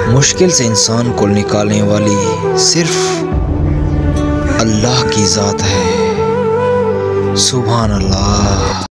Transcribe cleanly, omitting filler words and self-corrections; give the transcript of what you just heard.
मुश्किल से इंसान को निकालने वाली सिर्फ अल्लाह की ज़ात है। सुभान अल्लाह।